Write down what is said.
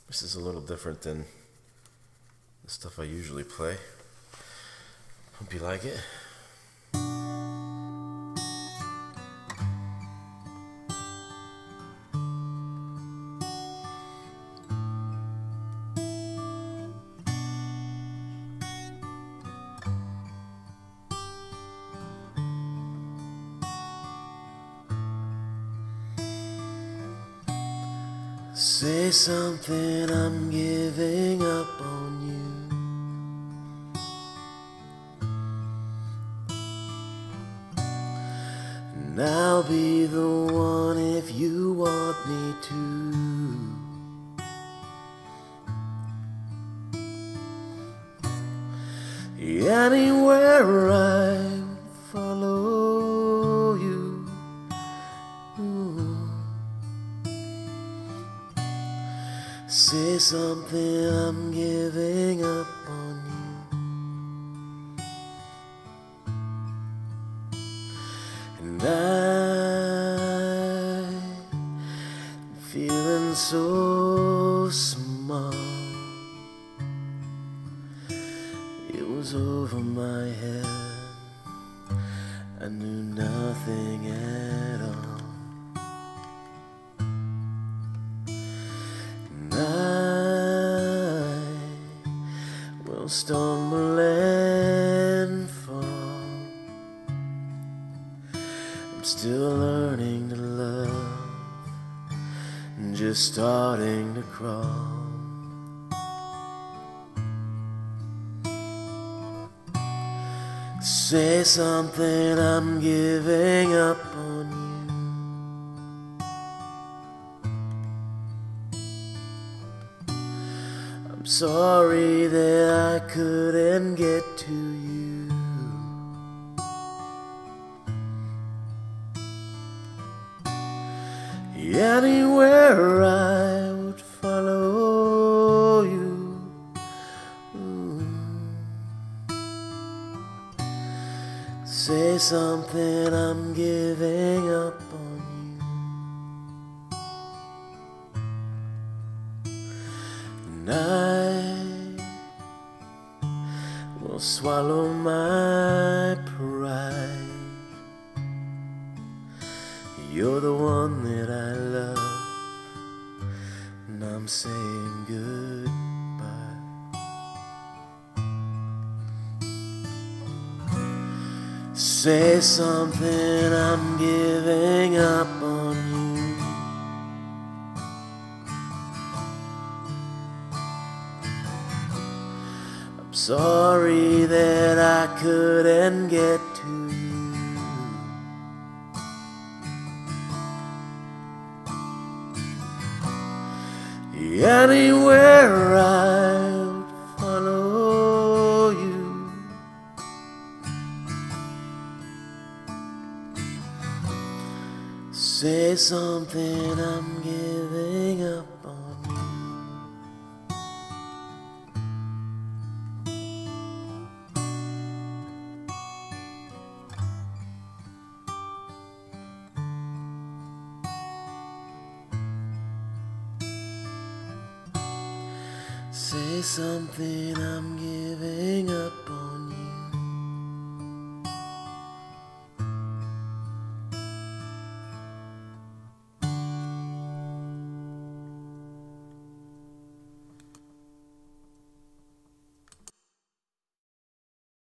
This is a little different than the stuff I usually play. Hope you like it. Say something, I'm giving up on you. And I'll be the one if you want me to. Anywhere I would follow you. Say something, I'm giving up on you. And I'm feeling so small. It was over my head. I knew nothing at all. Stumble and fall. I'm still learning to love and just starting to crawl. Say something, I'm giving up on you. Sorry that I couldn't get to you. Anywhere I would follow you. Say something, I'm giving up on you. And I will swallow my pride. You're the one that I love, and I'm saying goodbye. Say something, I'm giving up on you. Sorry that I couldn't get to you. Anywhere I would follow you. Say something, I'm giving up on you. Say something, I'm giving up on you.